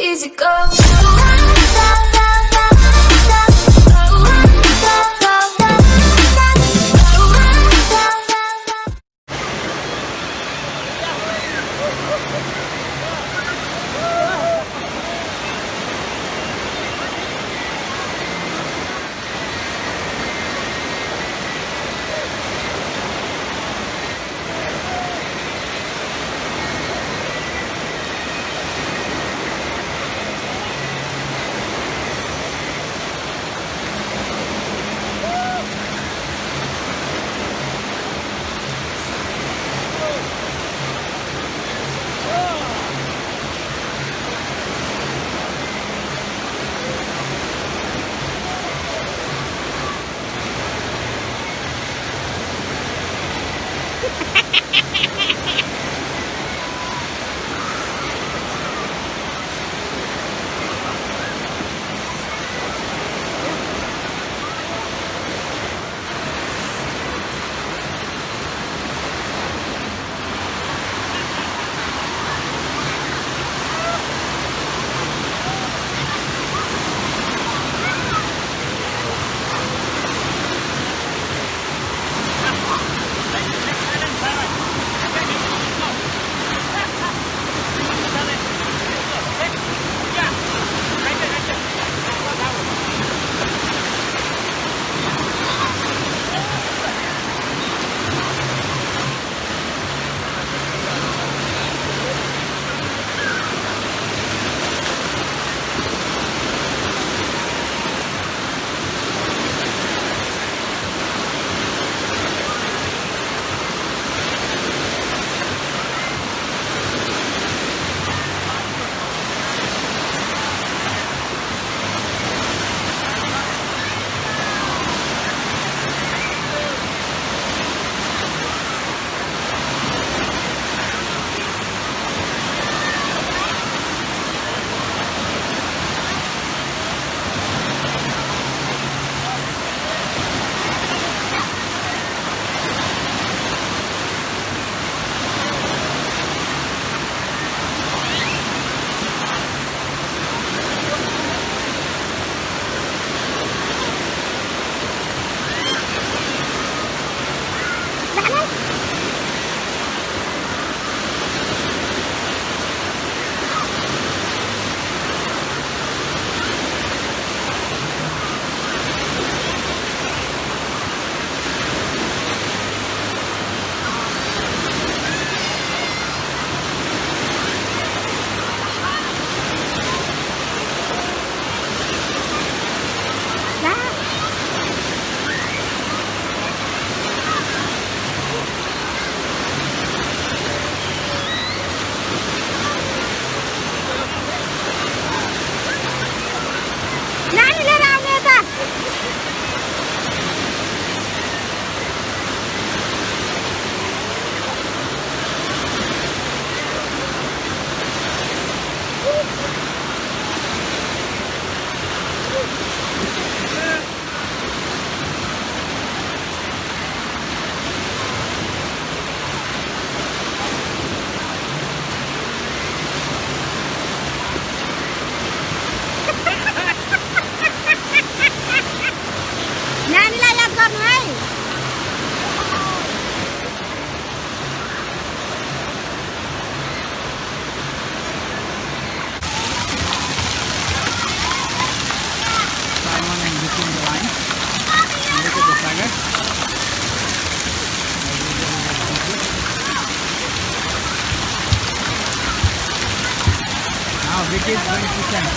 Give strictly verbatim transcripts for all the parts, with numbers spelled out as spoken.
easy go. Vicky is going to send.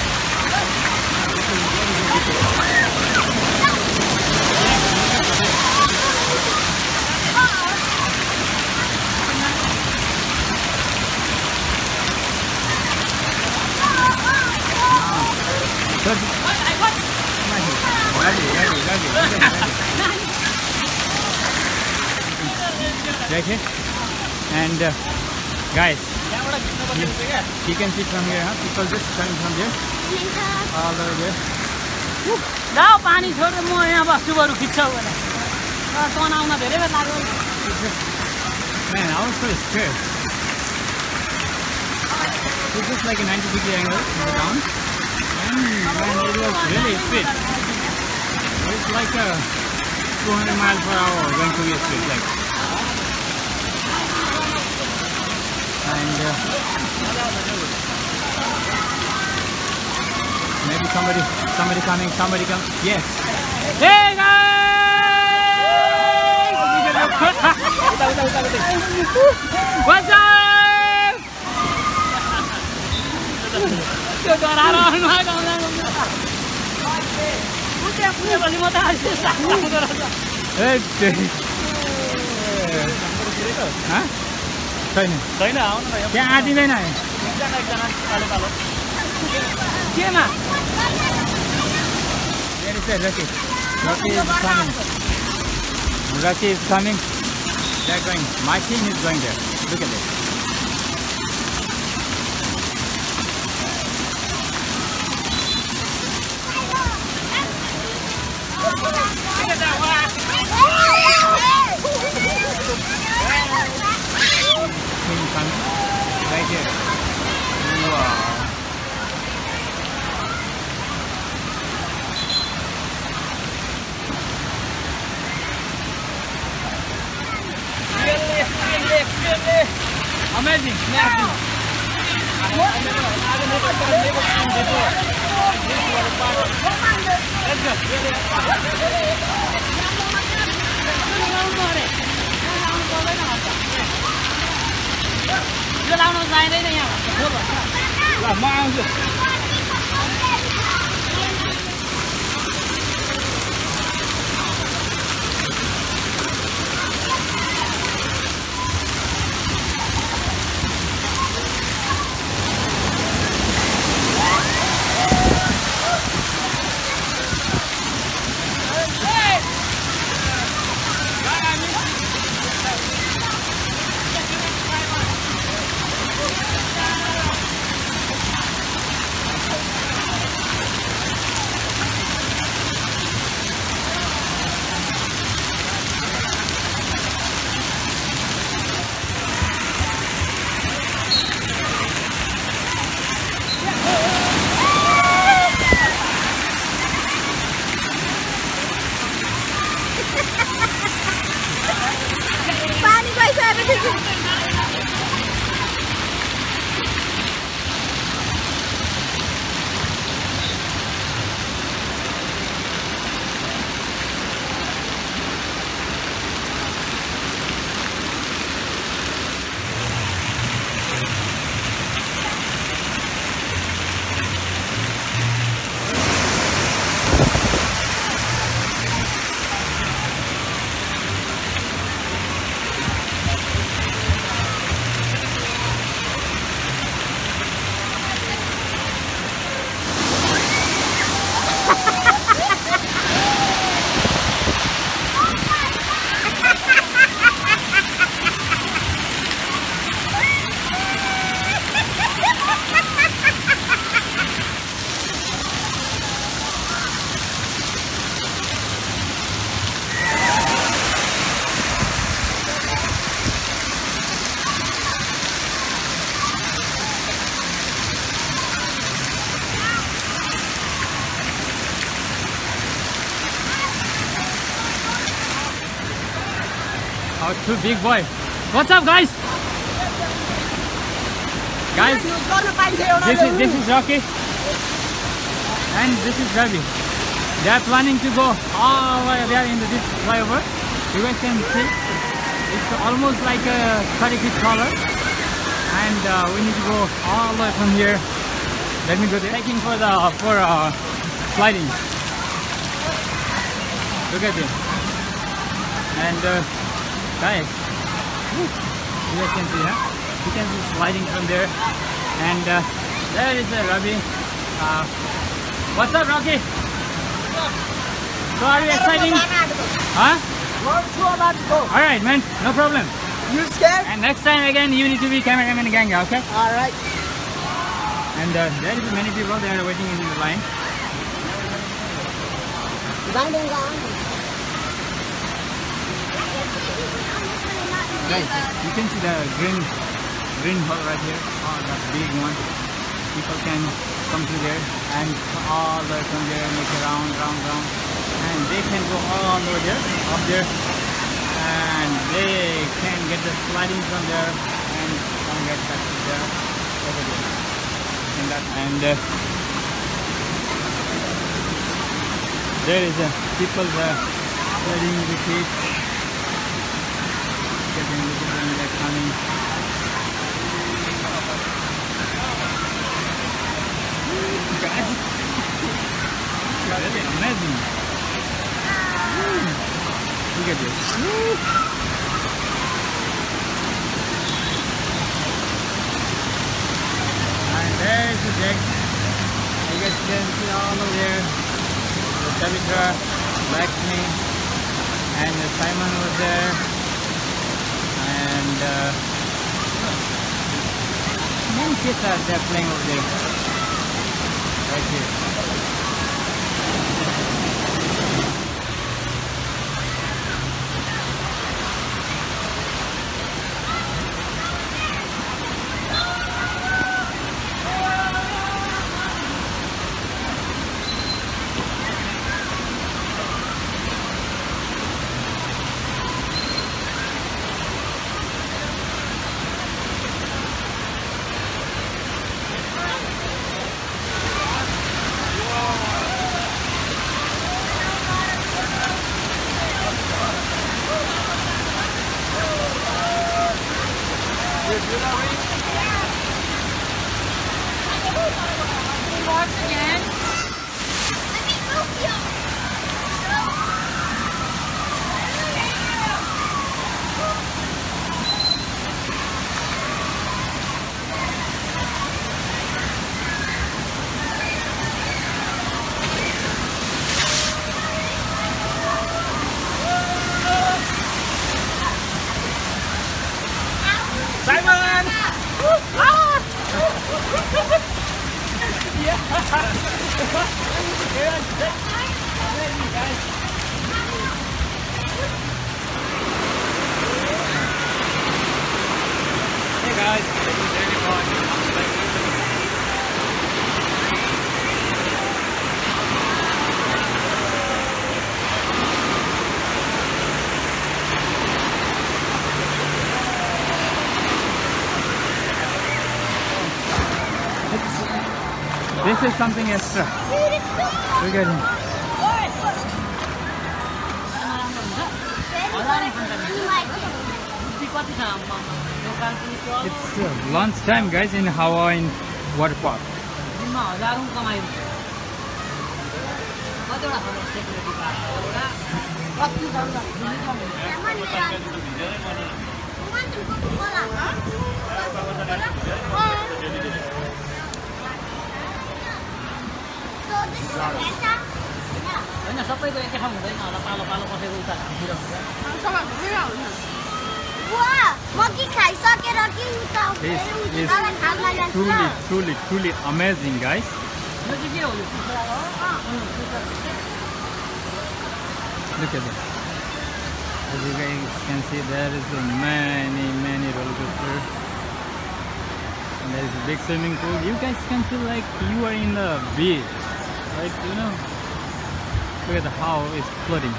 Right here. And uh, guys, you, you can see from here, huh? People just coming from there. All over there. Now, pani chhodre mo yaha bastu baru khichchau bhane. Ton auna dherai बेर लाग्यो. Man, I was so scared. It's just like a ninety degree angle in the down. And man, it was really fit. It's like a two hundred miles per hour going to be a speed. Like. And uh, maybe somebody, somebody coming, somebody coming. Yes. Hey guys! What's up? Huh? छैन छैन आउनु न त्यहाँ आँटिँदैन एकजना एकजना कालो कालो केमा There is a Rocky. Rocky is coming. Rocky is coming. They're going. My team is going there. Look at this. Team coming. Right here. Wow. Amazing, amazing. Let's go. यो लाउन जाँदैन यहाँ ल म आउँछु Our two big boy. What's up, guys? Guys, this is this is Rocky, and this is Ravi. They are planning to go all the way there in this flyover. You guys can see it's almost like a thirty feet taller, and uh, we need to go all the way from here. Let me go there. Taking for the for uh, sliding. Look at this, and. Uh, Guys, you guys can see, huh? You can see sliding from there, and uh, there is a Ravi. Uh, what's up, Rocky? So are you excited? Huh? All right, man. No problem. You scared? And next time again, you need to be cameraman gang, okay? All right. And uh, there is many people. They are waiting in the line. Guys, you can see the green green hole right here. Oh, that big one. people can come to there and all the way from there make a round, round, round, and they can go all over there, up there, and they can get the sliding from there and come get back to there, over there. And, that, and uh, there is a people there sliding with it, getting with it and they're coming. Guys, really amazing. Woo. Look at this. Woo. And there's the deck. You guys can see all over there. The Savitra, Lakshmi, and the Simon was there. And uh, many kids are there playing over there. Right here. Simon! Ah! Hey guys, this is Danny Boy. This is something extra. Look at him. It's uh, lunch time, guys, in Hawaiian water park. होइन सबैको एकै ठाउँ हुँदैन होला पालो पालो कसैको उता भिड हुन्छ सबै भिड हुन्छ बुवा म के खाइसकेर के उता It's truly, truly, truly amazing, guys. यो चाहिँ के हो यो Look at this. As you guys can see, there is a many, many roller coasters. And there is a big swimming pool. You guys can feel like you are in the beach. Like, you know, look at the how it's flooding.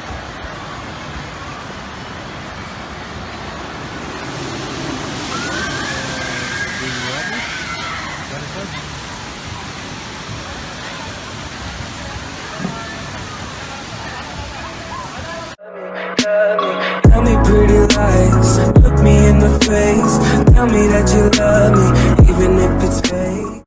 Tell me pretty lies, look me in the face, tell me that you love me, even if it's fake.